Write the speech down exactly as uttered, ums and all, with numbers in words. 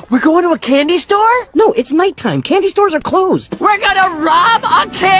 We're going to a candy store? No, it's nighttime. Candy stores are closed. We're gonna rob a candy